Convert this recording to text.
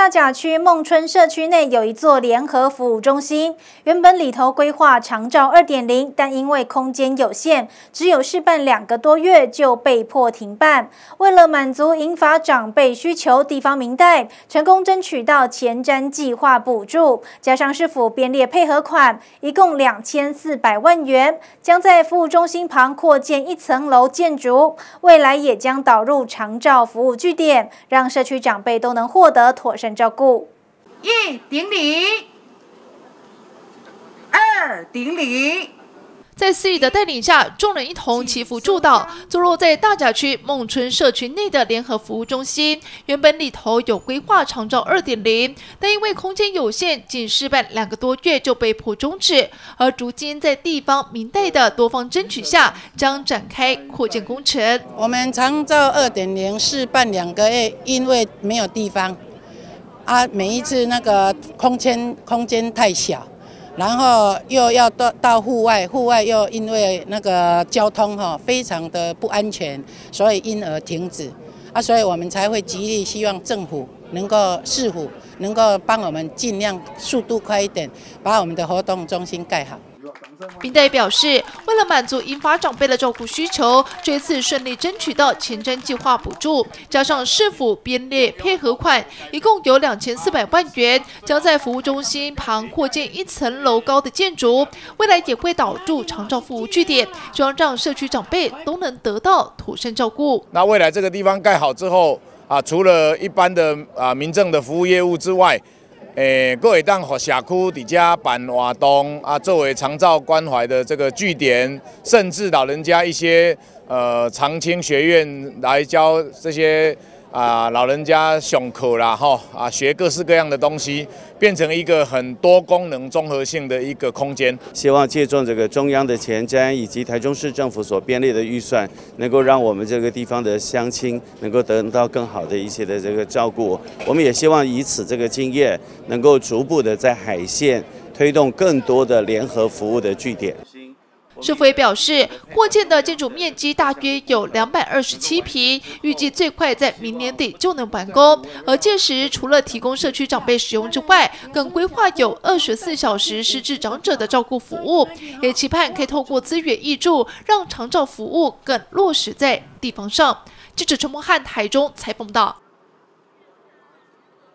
大甲区孟春社区内有一座联合服务中心，原本里头规划长照2.0，但因为空间有限，只有试办2个多月就被迫停办。为了满足银发长辈需求，地方民代成功争取到前瞻计划补助，加上市府编列配合款，一共2400万元，将在服务中心旁扩建1层楼建筑，未来也将导入长照服务据点，让社区长辈都能获得妥善照顾。 1顶礼，2顶礼。 在司仪的带领下，众人一同祈福祝祷。坐落在大甲区孟春社区内的联合服务中心，原本里头有规划长照2.0，但因为空间有限，仅试办2个多月就被迫终止。而如今在地方民代的多方争取下，将展开扩建工程。 我们长照2.0试办2个月，因为没有地方啊，每一次那个空间太小。然后又要到户外，户外又因为那个交通非常的不安全，所以因而停止啊，所以我们才会极力希望政府市府能够帮我们尽量速度快一点，把我们的活动中心盖好。 民代表示，为了满足银发长辈的照顾需求，这次顺利争取到前瞻计划补助，加上市府编列配合款，一共有2400万元，将在服务中心旁扩建1层楼高的建筑，未来也会导入长照服务据点，希望让社区长辈都能得到妥善照顾。 那未来这个地方盖好之后除了一般的民政的服务业务之外，各会当和社区底下办活动作为长照关怀的这个据点，甚至老人家一些长青学院来教这些老人家上课啦学各式各样的东西，变成一个很多功能综合性的一个空间。 希望借重这个中央的前瞻以及台中市政府所编列的预算，能够让我们这个地方的乡亲能够得到更好的一些的这个照顾。我们也希望以此这个经验，能够逐步的在海线推动更多的联合服务的据点。 市府也表示，扩建的建筑面积大约有227坪，预计最快在明年底就能完工。而届时，除了提供社区长辈使用之外，更规划有24小时失智长者的照顾服务，也期盼可以透过资源挹注，让长照服务更落实在地方上。记者陈梦汉台中采访到。